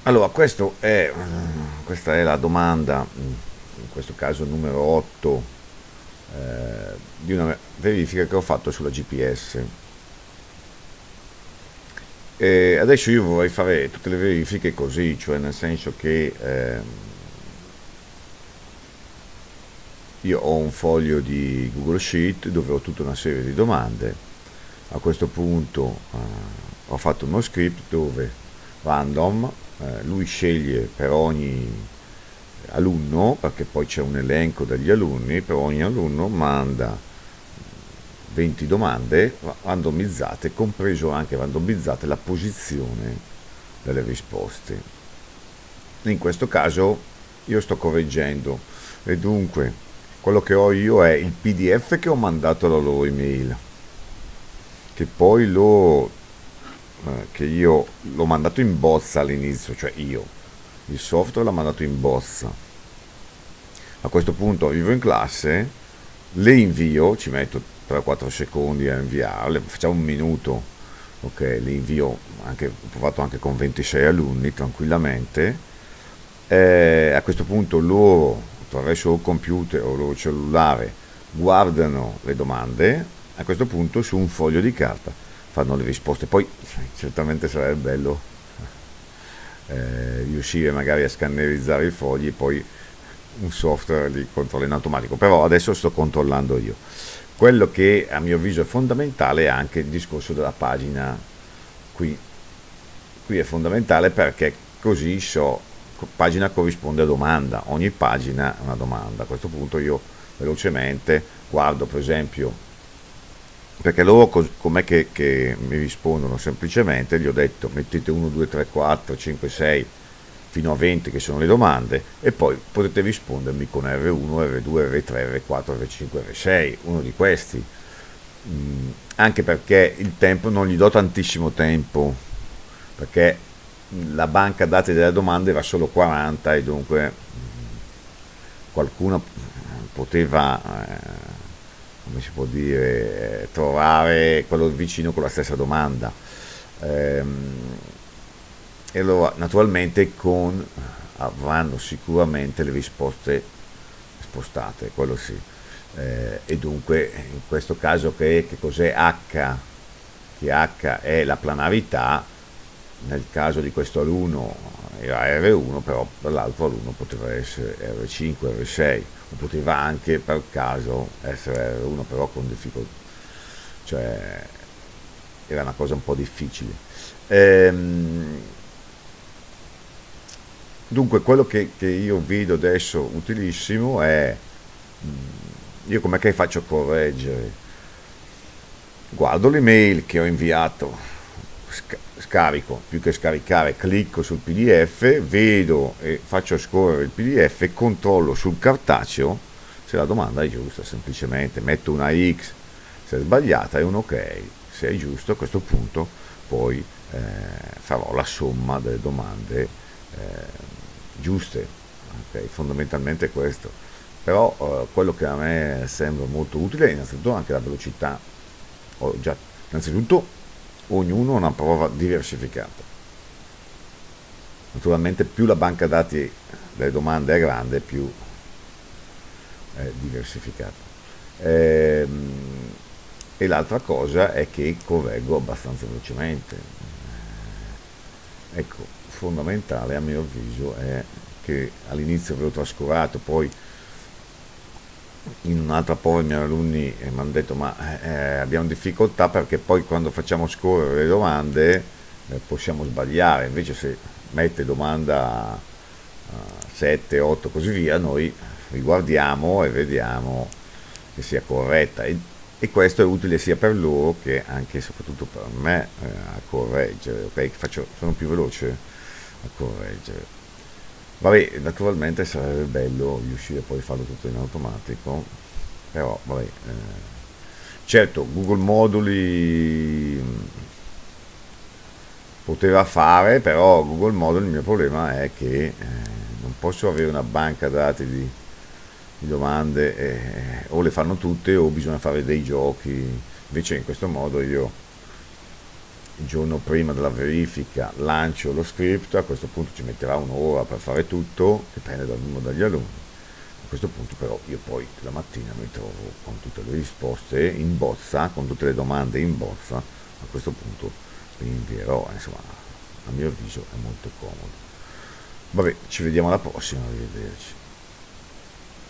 Allora, questa è la domanda, in questo caso numero 8, di una verifica che ho fatto sulla GPS. E adesso io vorrei fare tutte le verifiche così, cioè nel senso che io ho un foglio di Google Sheet dove ho tutta una serie di domande. A questo punto ho fatto uno script dove random, lui sceglie per ogni alunno, perché poi c'è un elenco degli alunni, per ogni alunno manda 20 domande randomizzate, compreso anche randomizzate la posizione delle risposte. In questo caso io sto correggendo e dunque quello che ho io è il PDF che ho mandato alla loro email, che poi che io l'ho mandato in bozza all'inizio, cioè io, il software l'ha mandato in bozza. A questo punto arrivo in classe, le invio, ci metto 3-4 secondi a inviarle, facciamo un minuto, ok, le invio, anche, ho provato anche con 26 alunni tranquillamente. A questo punto loro, attraverso il computer o il loro cellulare, guardano le domande, a questo punto su un foglio di carta fanno le risposte. Poi certamente sarebbe bello riuscire magari a scannerizzare i fogli e poi un software li controlla in automatico, però adesso sto controllando io. Quello che a mio avviso è fondamentale è anche il discorso della pagina. Qui è fondamentale perché così so, pagina corrisponde a domanda, ogni pagina è una domanda. A questo punto io velocemente guardo, per esempio, perché loro com'è che mi rispondono? Semplicemente gli ho detto mettete 1, 2, 3, 4, 5, 6 fino a 20 che sono le domande e poi potete rispondermi con R1, R2, R3, R4, R5, R6, uno di questi. Anche perché il tempo non gli do tantissimo tempo, perché la banca dati delle domande era solo 40 e dunque qualcuno poteva, come si può dire, trovare quello vicino con la stessa domanda. E allora naturalmente avranno sicuramente le risposte spostate, quello sì. E dunque in questo caso che cos'è H? Che H è la planarità, nel caso di questo alunno era R1, però per l'altro alunno poteva essere R5, R6, o poteva anche per caso essere R1, però con difficoltà, cioè era una cosa un po' difficile. Dunque quello che io vedo adesso utilissimo è, io com'è che faccio a correggere? Guardo l'email che ho inviato, scarico, più che scaricare, clicco sul PDF, vedo e faccio scorrere il PDF, controllo sul cartaceo se la domanda è giusta, semplicemente metto una X se è sbagliata e un ok se è giusto. A questo punto poi farò la somma delle domande giuste, okay? Fondamentalmente questo. Però quello che a me sembra molto utile è innanzitutto anche la velocità. Innanzitutto ognuno ha una prova diversificata. Naturalmente più la banca dati delle domande è grande, più è diversificata. E l'altra cosa è che correggo abbastanza velocemente. Ecco, fondamentale a mio avviso è che all'inizio avevo trascurato, poi in un'altra prova i miei alunni mi hanno detto ma abbiamo difficoltà perché poi quando facciamo scorrere le domande possiamo sbagliare, invece se mette domanda 7, 8 così via, noi riguardiamo e vediamo che sia corretta e questo è utile sia per loro che anche e soprattutto per me a correggere, ok? Sono più veloce a correggere. Vabbè, naturalmente sarebbe bello riuscire poi a farlo tutto in automatico, però vabbè, certo Google Moduli poteva fare, però Google Moduli il mio problema è che non posso avere una banca dati di domande, o le fanno tutte o bisogna fare dei giochi, invece in questo modo io il giorno prima della verifica lancio lo script, a questo punto ci metterà un'ora per fare tutto, dipende dal numero degli alunni. A questo punto però io poi la mattina mi trovo con tutte le risposte in bozza, con tutte le domande in bozza, a questo punto vi invierò, insomma, a mio avviso è molto comodo. Vabbè, ci vediamo alla prossima, arrivederci.